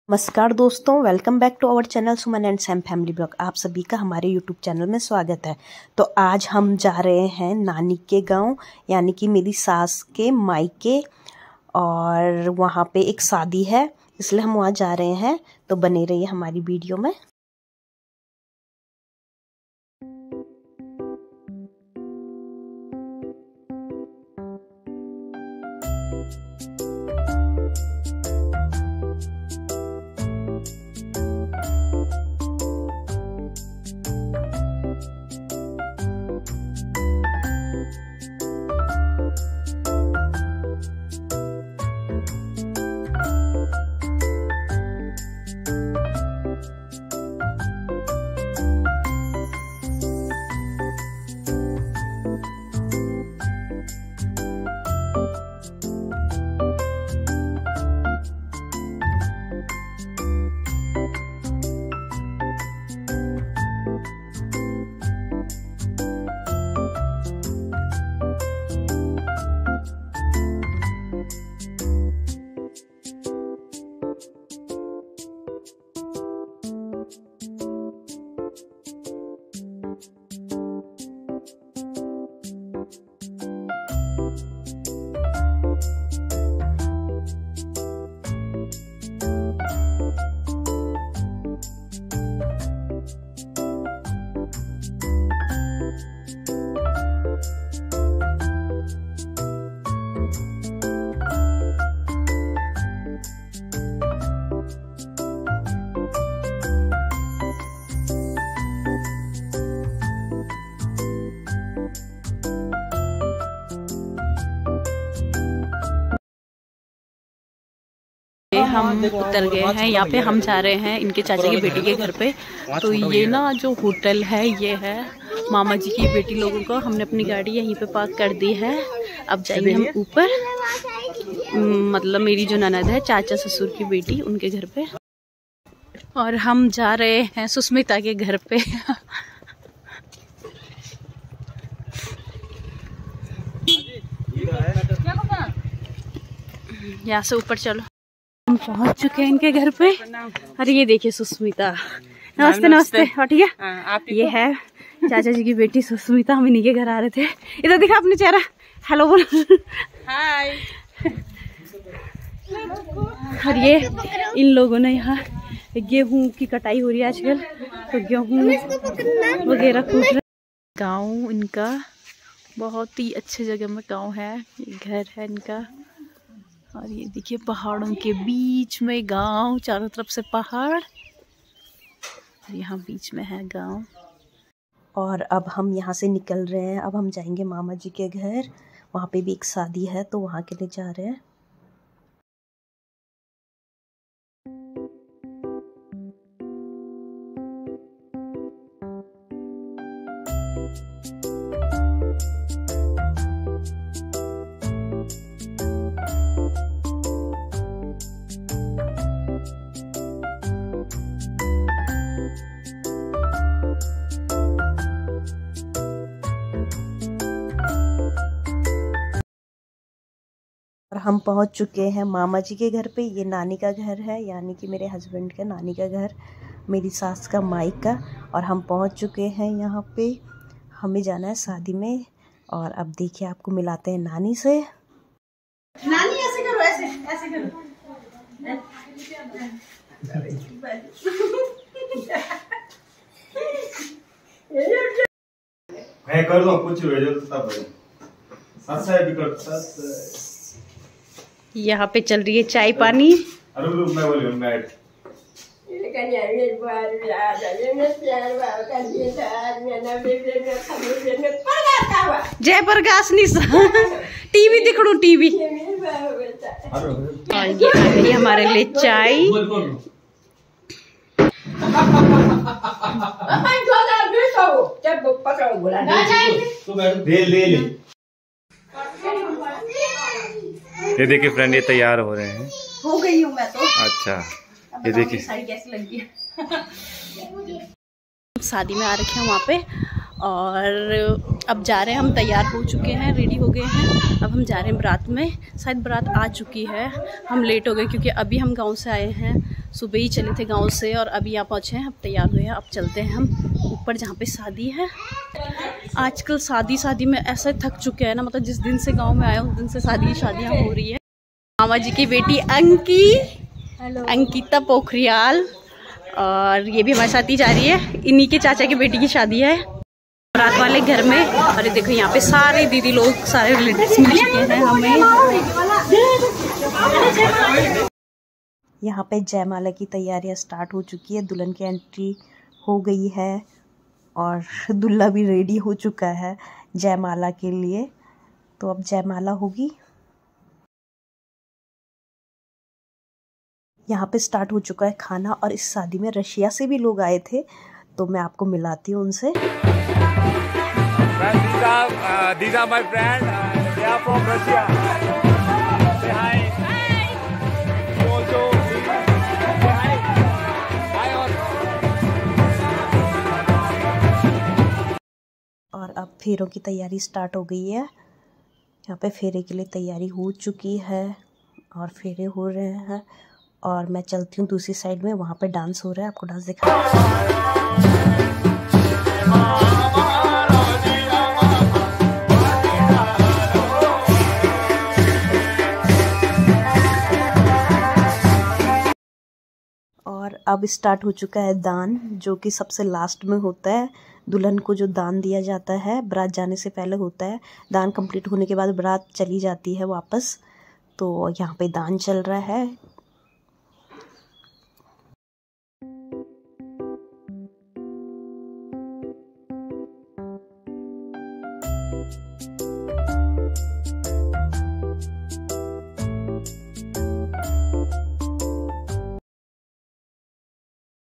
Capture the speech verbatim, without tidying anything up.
नमस्कार दोस्तों, welcome back to our channel Suman and Sam family blog. आप सभी का हमारे यूट्यूब चैनल में स्वागत है। तो आज हम जा रहे हैं नानी के गांव, यानी कि मेरी सास के मायके, और वहां पे एक शादी है, इसलिए हम वहां जा रहे हैं। तो बने रहिए हमारी वीडियो में। हम उतर गए हैं, यहाँ पे हम जा रहे हैं इनके चाचा की बेटी के घर पे। तो ये ना जो होटल है, ये है मामा जी की बेटी लोगों को। हमने अपनी गाड़ी यहीं पे पार्क कर दी है। अब जाएंगे हम ऊपर, मतलब मेरी जो ननद है, चाचा ससुर की बेटी, उनके घर पे। और हम जा रहे हैं सुष्मिता के घर पे। यहाँ से ऊपर चलो। हम पहुंच चुके हैं इनके घर पे। अरे ये देखिए सुष्मिता। नमस्ते नमस्ते। और ठीक है, ये है चाचा जी की बेटी सुष्मिता। हम इन्हीं के घर आ रहे थे। इधर दिखा अपने चेहरा, हेलो बोल। हाय। और ये इन लोगों ने यहाँ गेहूं की कटाई हो रही है आजकल, तो गेहूं वगैरह कूट रहे। गाँव इनका बहुत ही अच्छे जगह में गाँव है, ये घर है इनका। और ये देखिए पहाड़ों के बीच में गांव, चारों तरफ से पहाड़, और यहाँ बीच में है गांव। और अब हम यहाँ से निकल रहे हैं। अब हम जाएंगे मामा जी के घर, वहाँ पे भी एक शादी है, तो वहाँ के लिए जा रहे हैं। और हम पहुंच चुके हैं मामा जी के घर पे। ये नानी का घर है, यानी कि मेरे हस्बैंड का नानी का घर, मेरी सास का मायका। और हम पहुंच चुके हैं यहाँ पे। हमें जाना है शादी में। और अब देखिए आपको मिलाते हैं नानी से। नानी ऐसे करो, ऐसे ऐसे करो। मैं कर दो कुछ भेजो तो तब सच्चा भी कर। यहाँ पे चल रही है चाय पानी। अरे मैं बोलियो मैं जय प्रकाश निशा टीवी दिखड़ू टीवी। और ये आ गई हमारे लिए चाय। दे ले ले। ये देखिए फ्रेंड, ये तैयार हो रहे हैं। हो गई हूँ मैं तो। अच्छा, ये देखिए साड़ी कैसी लगी है। शादी में आ रखे हैं वहाँ पे, और अब जा रहे हैं हम, तैयार हो चुके हैं, रेडी हो गए हैं। अब हम जा रहे हैं बारात में। शायद बारात आ चुकी है, हम लेट हो गए क्योंकि अभी हम गांव से आए हैं, सुबह ही चले थे गांव से और अभी यहाँ पहुँचे हैं। अब तैयार हुए हैं, अब चलते हैं हम ऊपर जहाँ पे शादी है। आजकल शादी शादी में ऐसे थक चुके हैं ना, मतलब जिस दिन से गाँव में आए उस दिन से शादी शादियाँ हो रही है। मामा जी की बेटी अंकी, अंकिता पोखरियाल, और ये भी हमारे साथ ही जा रही है। इन्हीं के चाचा की बेटी की शादी है रात वाले घर में। और ये देखो यहाँ पे सारे दीदी लोग, सारे रिलेटिव्स मिल चुके हैं हमें। यहाँ पे जयमाला की तैयारियां स्टार्ट हो चुकी है, दुल्हन की एंट्री हो गई है और दूल्हा भी रेडी हो चुका है जयमाला के लिए। तो अब जयमाला होगी। यहाँ पे स्टार्ट हो चुका है खाना और इस शादी में रशिया से भी लोग आए थे, तो मैं आपको मिलाती हूँ उनसे। These are my friends. They are from Russia. Say hi. You also say hi. Hi all. और अब फेरों की तैयारी स्टार्ट हो गई है। यहाँ पे फेरे के लिए तैयारी हो चुकी है और फेरे हो रहे हैं। और मैं चलती हूँ दूसरी साइड में, वहाँ पे डांस हो रहा है, आपको डांस दिखा। और अब स्टार्ट हो चुका है दान, जो कि सबसे लास्ट में होता है। दुल्हन को जो दान दिया जाता है बारात जाने से पहले होता है। दान कंप्लीट होने के बाद बारात चली जाती है वापस। तो यहाँ पे दान चल रहा है।